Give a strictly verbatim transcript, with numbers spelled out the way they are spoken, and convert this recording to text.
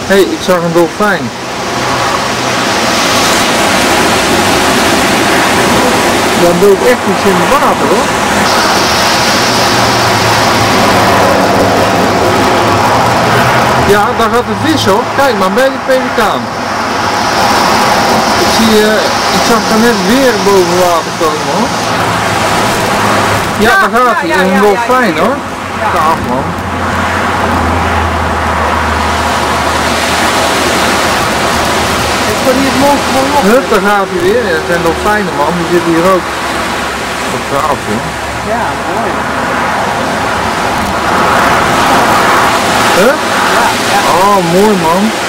Hé, hey, ik zag een dolfijn. Dan doe ik echt iets in het water hoor. Ja, daar gaat een vis op. Kijk maar, bij de pelikaan. Ik zie, uh, ik zag er net weer boven water komen hoor. Ja, ja daar gaat hij. Ja, ja, een ja, dolfijn ja, hoor. Ja. Gaaf man. Ik kon hier het monster van los. Hup, daar gaat hij weer. Dat zijn dolfijnen man, die zitten hier ook. Wat gaaf hoor. Ja, mooi. Huh? Ja, ja. Oh, mooi man.